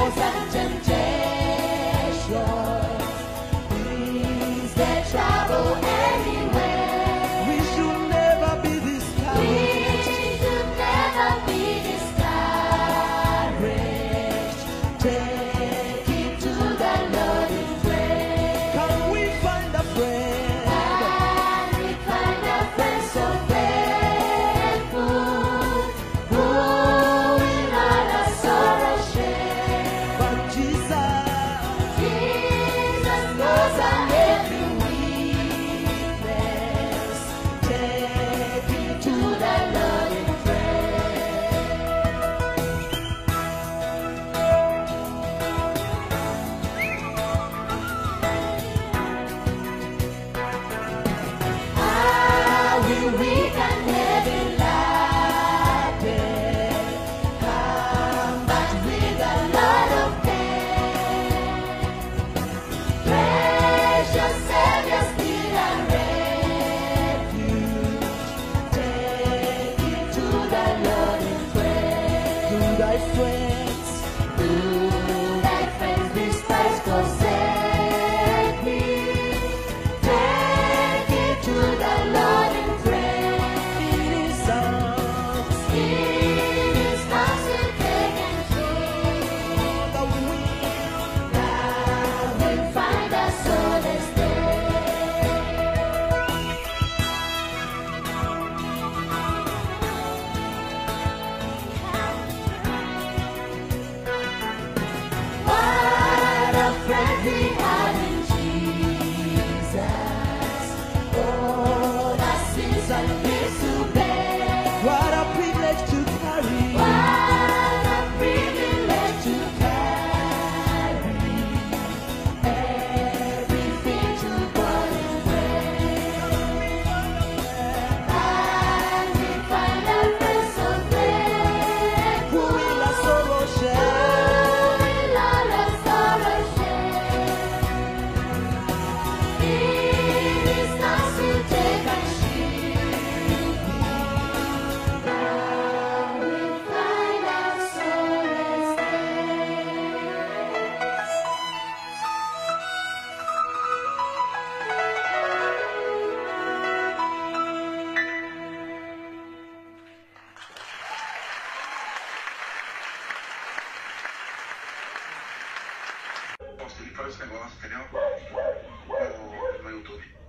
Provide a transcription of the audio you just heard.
trials and temptations, things that travel anywhere. We should never be discouraged. We should never be discouraged. Take it to the Lord in prayer. Can we find a friend? And we find a friend so faithful, who will not our sorrow share. But Jesus knows our every weakness. Take it to the Lord in prayer. How will we can heavy laden come back with a lot of pain? Precious Savior, still and refuge. Take it to the Lord in prayer. to thy friends, Do thy friends despise forsake me? Take it to the Lord in prayer. in his arms, In his arms you take and keep. the wind. Thou wilt find a solace there. What a friend we have in Jesus. All our sins and griefs to bear. What a privilege to carry. What a privilege to carry everything to God in prayer. And we find a friend so Who faithful, will our sorrow who share? will all our sorrow share. In his arms you take and shield me. Thou wilt find our solace there. Posso pedir para esse negócio, entendeu? No YouTube.